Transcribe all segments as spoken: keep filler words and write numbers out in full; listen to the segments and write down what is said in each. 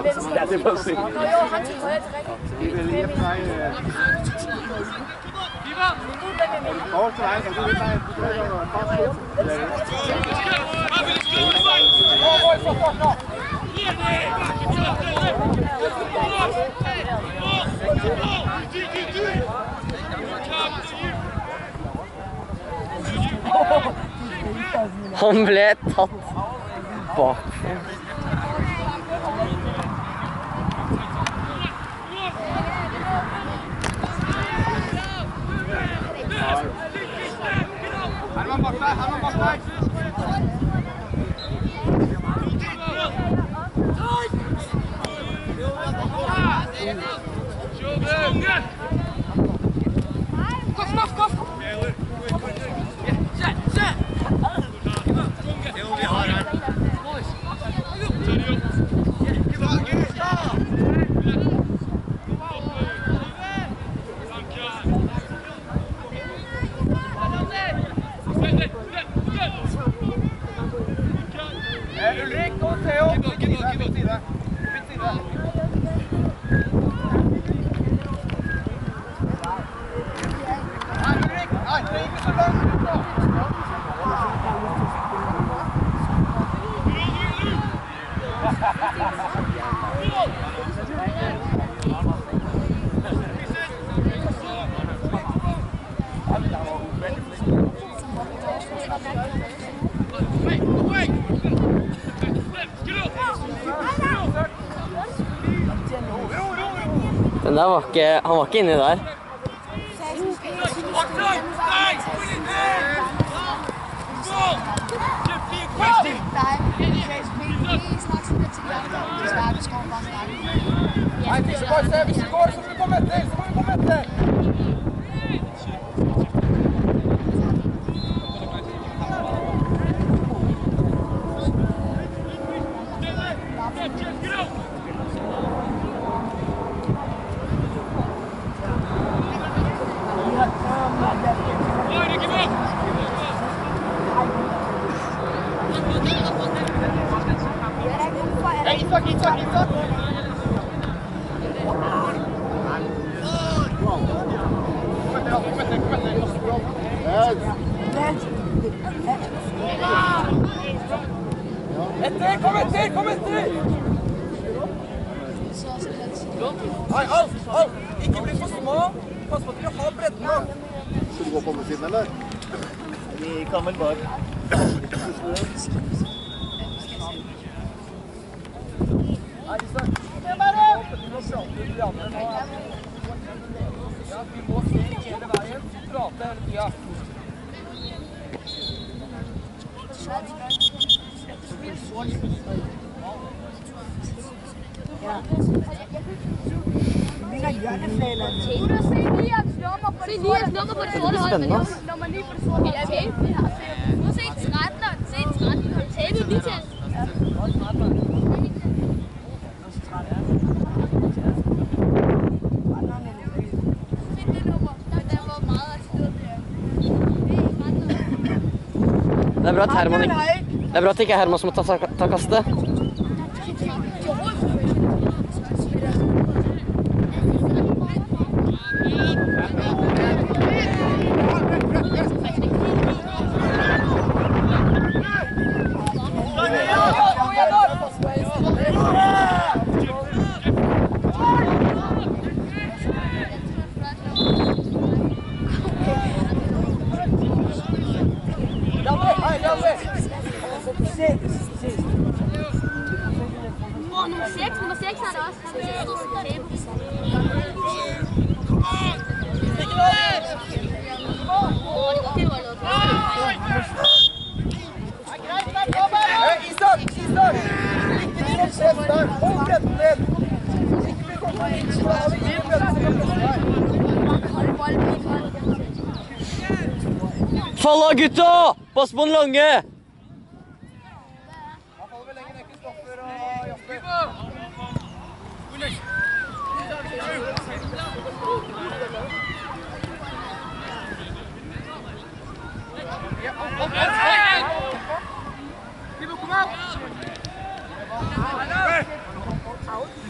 Ja, det var synd. Nå jo, han til højre direkte. Det vil lige efter dig. Kort til dig, så du vil dig. Du vil jo bare skål. Han ble tatt bakfra. Herman bak deg, Herman bak deg! Koff, koff, koff! Ulrik og Theo, bytt side, bytt side. Bytt side. Nei, Ulrik! Nei, det gikk så langt ut nå! Den der var ikke, han var ikke inni der. Nei, hvis du bare ser, hvis du går, så må du komme etter, så må du komme etter! Hey, Isak, Isak, Isak! Etter, kom etter, kom etter! Nei, alt, alt! Ikke bli for små! Pass på at dere har bredden nå! Skal du gå på andre siden, eller? Vi kan vel bare... Nei, Isak! Se bare! Vi må prate ut de andre nå. Ja, vi må se hele veien, prate hele tida. Ja. Vi kan gjøre det flere. Se Lias nummer på det sorte. Det blir spennende. Nummer ni på det sorte. Ja, vi har nu se tretteren. Se tretteren. Se det lige til. Det er bra at Herman ikke, det er bra at ikke Herman som må ta, ta kastet. Nummer seks, nummer seks er det også. Isak, Isak! Ikke ned sjef der! Hold bredden ned! Ikke bli komme inn, så har vi inn bredden til å presse. Fall av gutta! Pass på den lange! Out.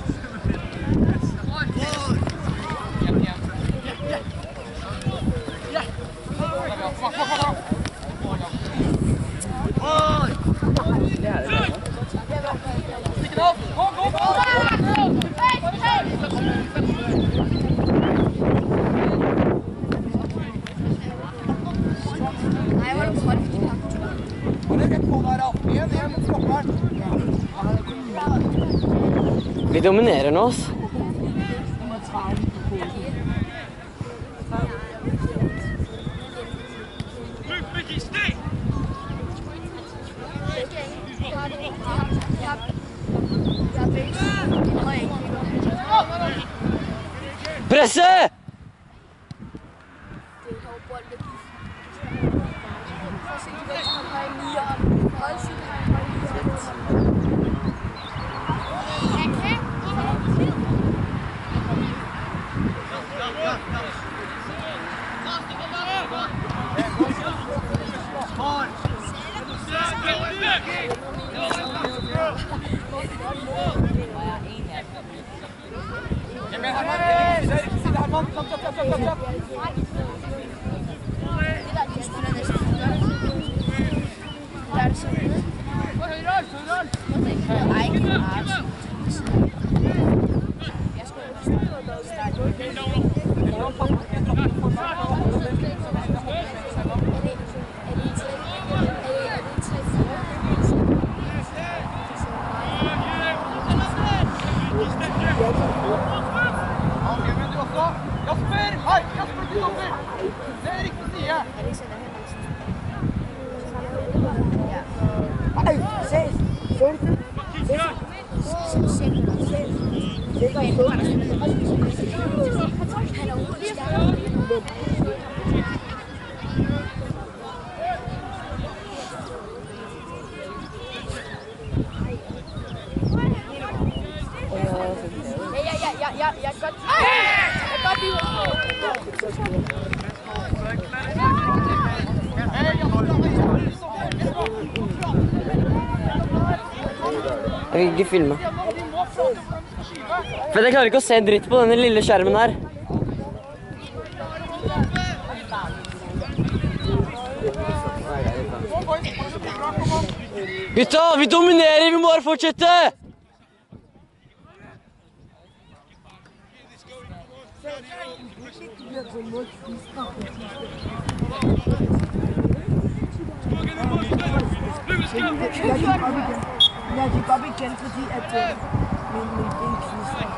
Vi dominerer nå oss. Presse! Jeg vil ikke filme. For jeg klarer ikke å se dritt på denne lille skjermen her. Gutta, vi dominerer, vi må bare fortsette! Jeg gik op igen, fordi at øh, min, min ben knister.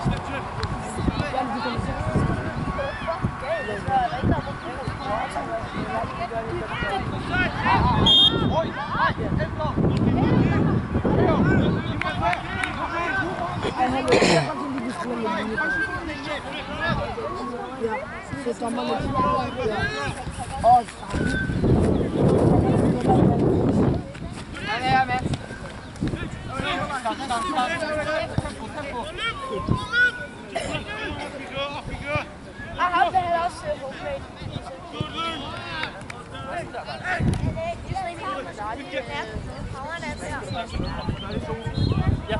Ej, hallo, jeg kan lige bestille med linje. Ja, så dommer lidt. Ja. Og Jeg er med. Stop, stop, stop. Tempo, tempo. Jeg har det her også hovedplan. Ja.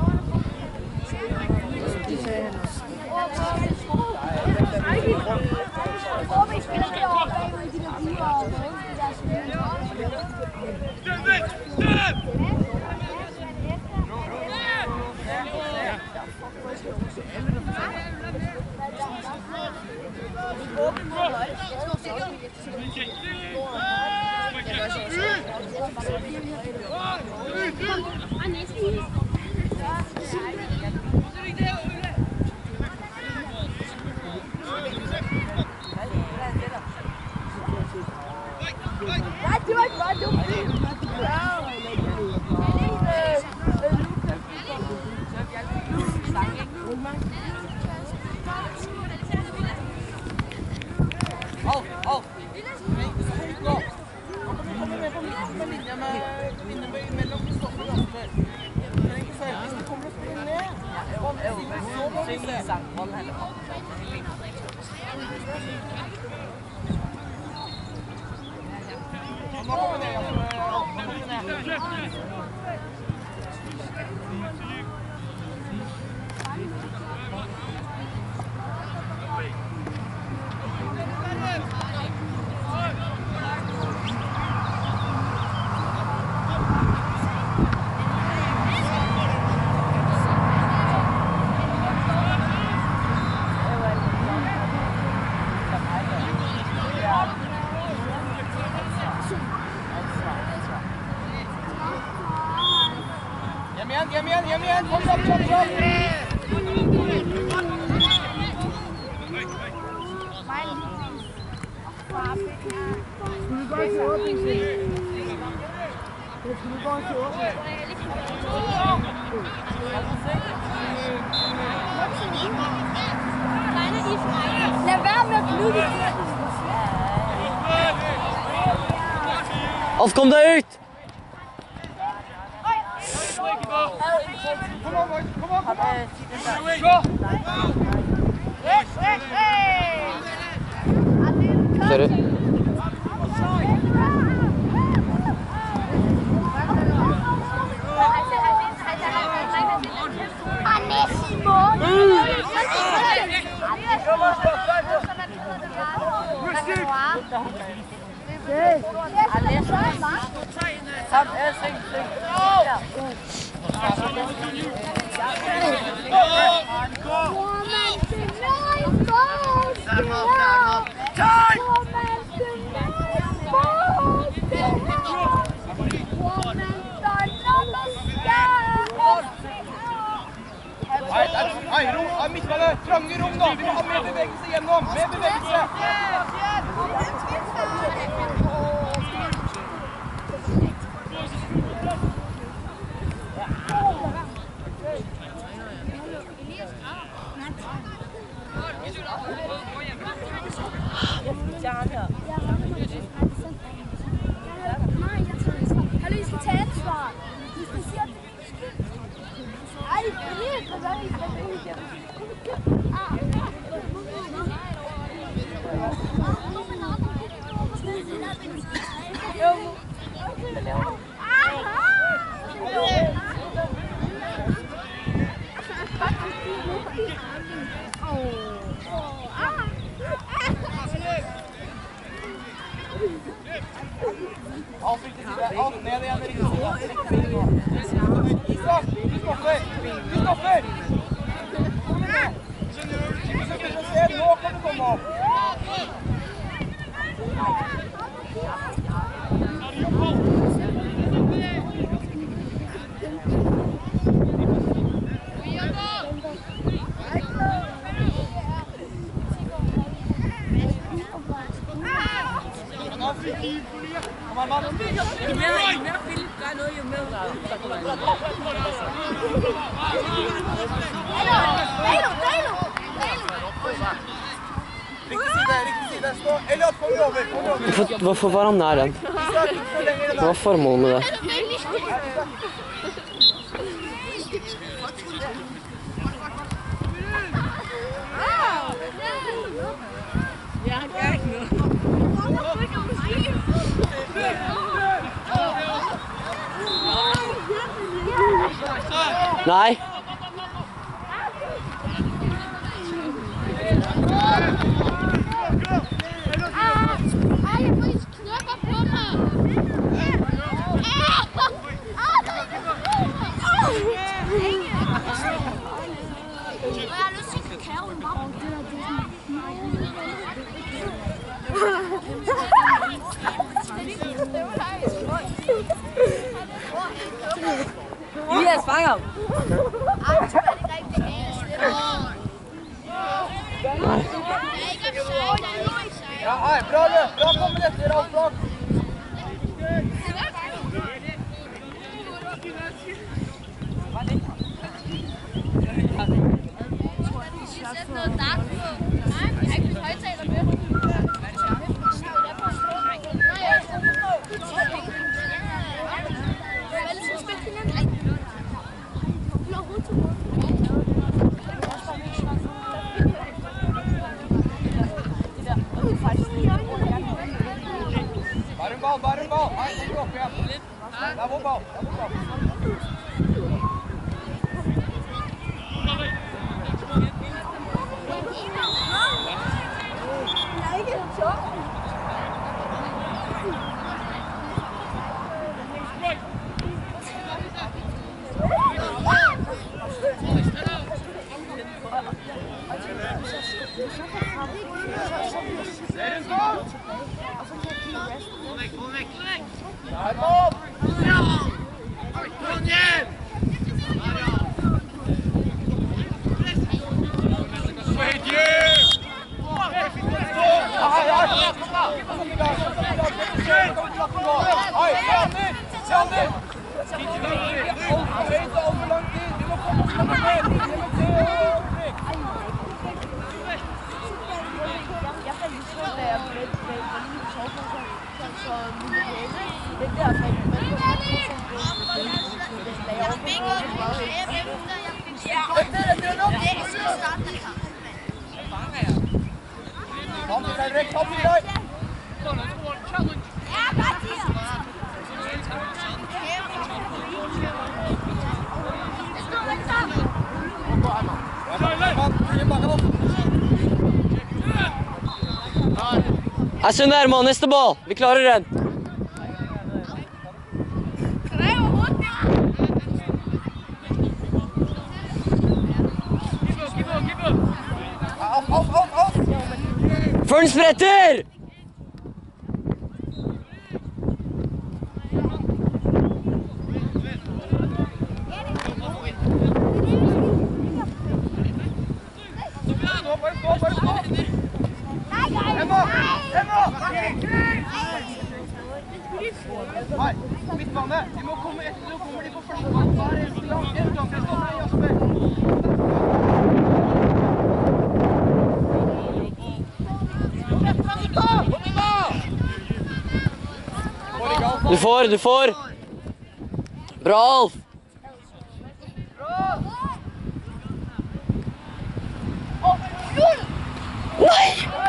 igjen, kom igjen, kom igjen. Skulle bare til åbning, Svend. Jeg skulle bare til åbning. Lad være med at knude. Alf, kom deg ut! Kom on, boys, kom on, kom on. Gå! Sorry. Hei, hei, ro, hei, midtballe, trange rom da, vi må ha mer bevegelse gjennom, mer bevegelse. Hallo, I skal tage ansvar. I skal sige, at ej, det er ikke, hvad er det? Alt riktig side, alt ned igjen, riktig side. Isak, Kristoffer, Kristoffer! Kom igjen! Se, nå kan du komme opp. Kom an, mann. Jo mere, jo mere Philip gør noget, jo mere. Riktig side, riktig side. Stå. Elliot, kom over, kom over. Hvorfor, hvorfor var han nær den? Hva var formålet med det? Ja, han gør ikke noget. Nej. Elias, fang ham! Nej. Ja, hei, bra løp, bra kommer etter, Ralf Blank. Bare en ball, bare en ball. Hei, kom opp igjen. Det er vår ball, det er vår ball. Der, mål! Kom igjen! Oi, se Ander! Se Ander! Altfor høyt og altfor lang tid. Vi må komme oss med mer. Linje med Theo og Ulrik. Kom til Henrik, kom til deg! Her Sunne Herman, neste ball. Vi klarer den. Før den spretter! Nei, midtbane. Vi må komme etter, så kommer de på første gang. Hver eneste gang. En gang, Kristoffer, Jasper. Du får, du får. Bra, Alf. Nei!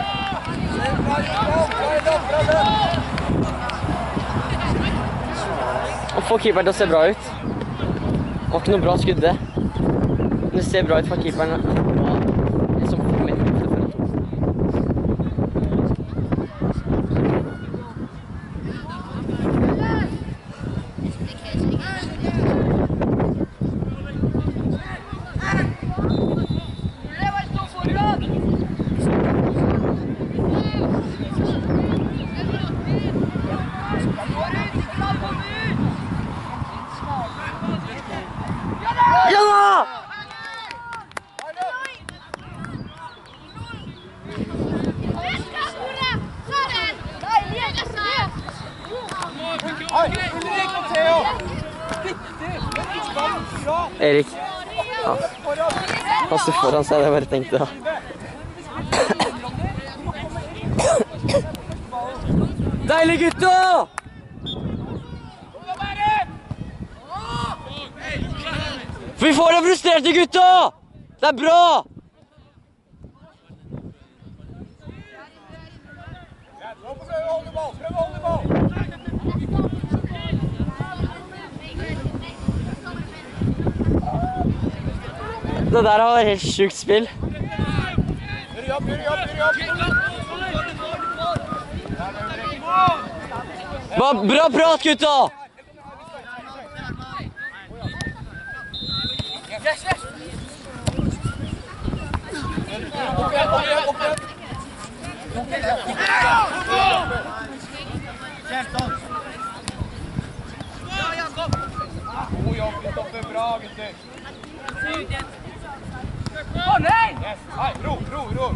Å få keeperen til å se bra ut. Det var ikke noe bra skudd det. Men det ser bra ut for keeperen. Det er som fem meter ut for. Ja da! Erik. Ja. Han står foran seg, det jeg bare tenkte da. Deilig gutta! Vi får de frustrerte gutta! Det er bra! Det der var helt sjukt spill. Hurry opp, hurry opp, hurry opp! Bra prat, gutta! Yes, yes! Opp igjen, opp igjen, opp igjen! God jobb, Kristoffer. Bra, gutter. Å, nei! Yes, nei, ro, ro, ro.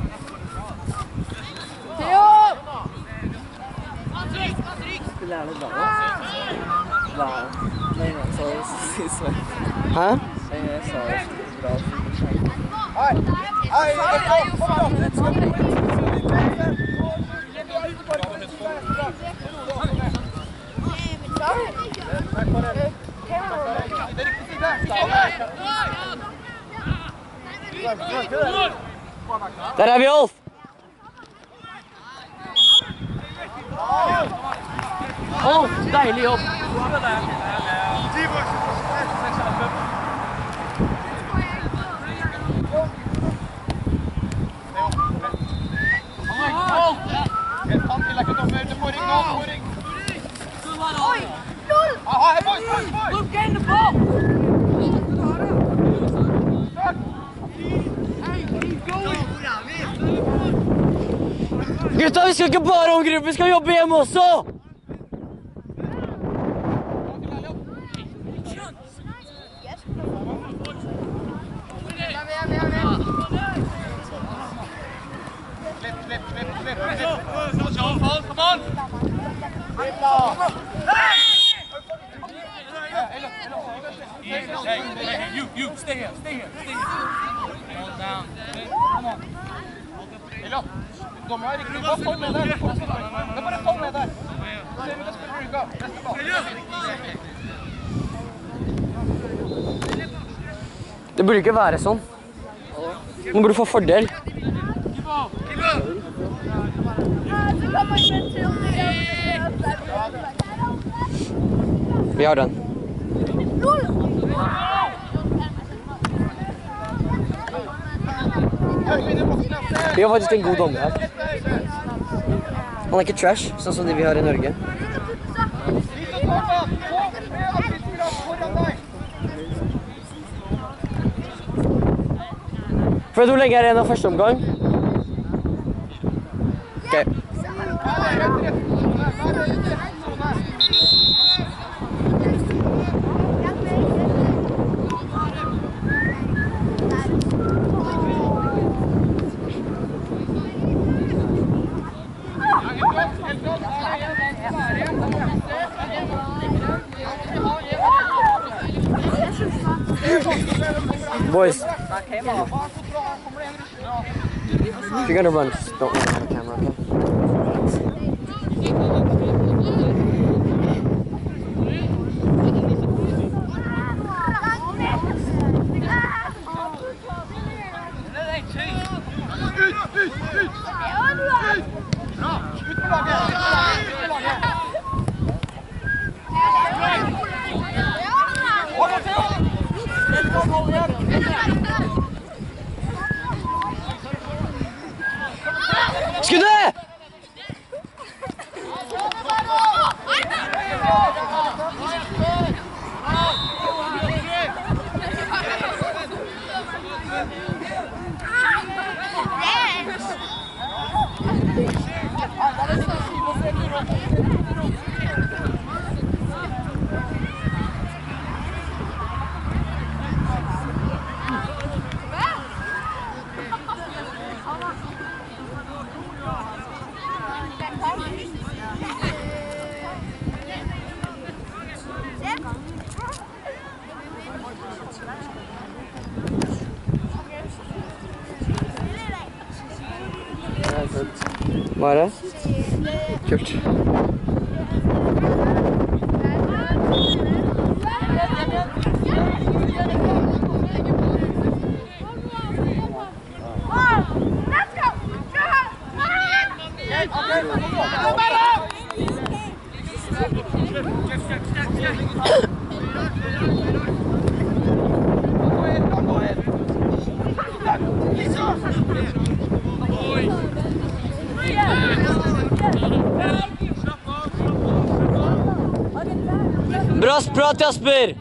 Theo! Spiller gjerne bra. Bra. Nei, nei, så synes jeg. Hæ? Jeg sa det bra. Hei, hei, kom da. Skal vi gå inn? Der er vi, Alf! Alf, deilig jobb! Oi! Null! Look in the ball! Gutta, vi skal ikke bare omgripe, vi skal jobbe hjemme også! slip, slip, slip, slip. Come on, come on. Hey, hey, you, you, stay here, stay here, stay here. Hold down. Come on. Ella, dommer er ikke, bare hold med der. Det er bare hold med der. Se, men da spiller du ikke. Neste ball. Det burde ikke være sånn. Nå burde du få fordel. Vi har den. Vi har faktisk en god dommer her. Han er ikke trash, sånn som de vi har i Norge. For hvor lenge er det en av første omgang? Ok. Boys, if you're gonna run, just don't run out of camera, okay? Skuddet! Hva er det? Kult. Bra prat, Jasper!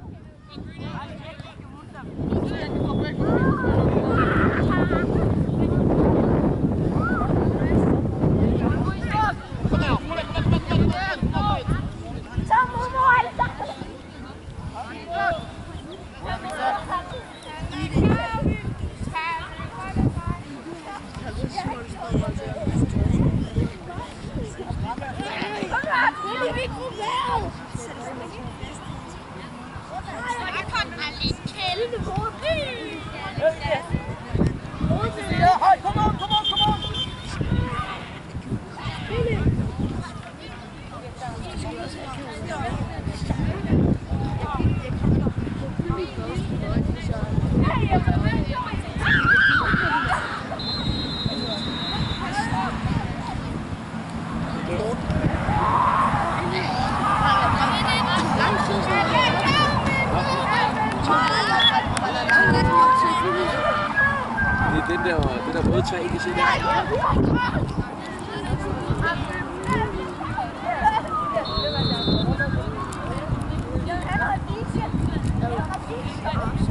Det er den der, det der røde træ, I kan se der.